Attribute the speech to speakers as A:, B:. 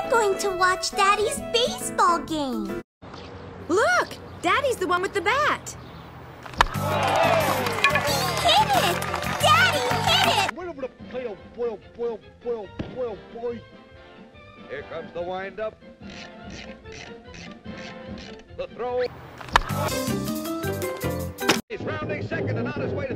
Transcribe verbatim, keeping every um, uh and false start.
A: I'm going to watch Daddy's baseball game.
B: Look! Daddy's the one with the bat.
A: He hit it! Daddy hit it!
C: Here comes the wind-up. The throw. He's rounding second and on his way to